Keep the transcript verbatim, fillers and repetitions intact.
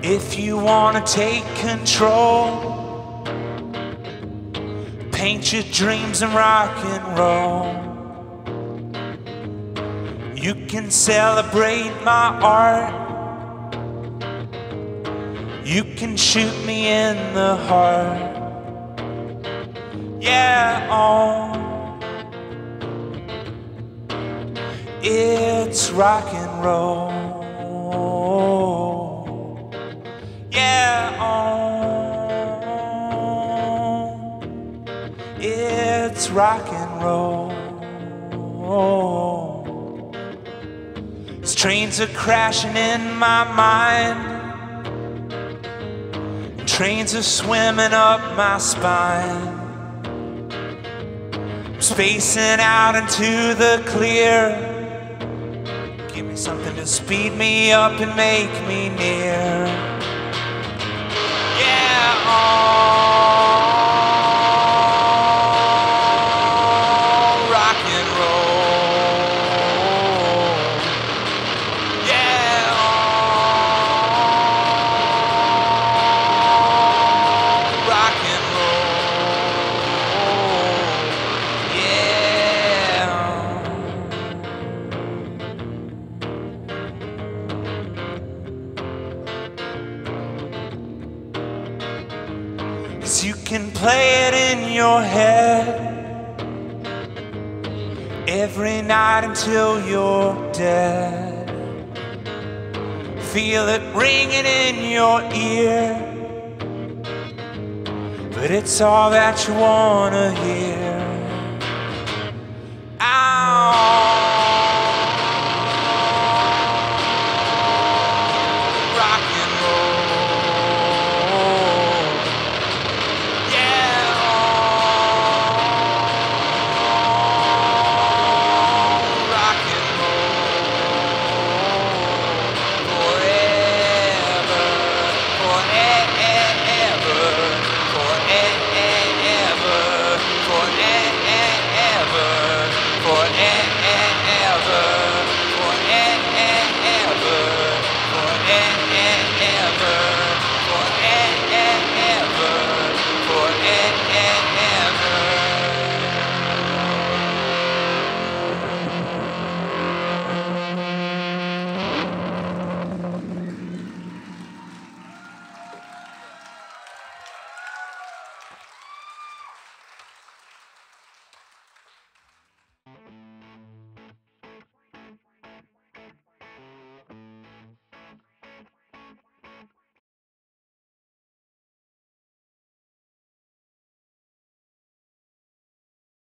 If you wanna take control, paint your dreams in rock and roll. You can celebrate my art, you can shoot me in the heart. Yeah, oh, it's rock and roll. Yeah, oh, it's rock and roll. These trains are crashing in my mind, and trains are swimming up my spine. I'm spacing out into the clear. Give me something to speed me up and make me near. Yeah, oh, rock and roll. Yeah, oh, rock and roll. Yeah. 'Cause you can play it in your head every night until you're dead. Feel it ringing in your ear, but it's all that you wanna hear. Ow.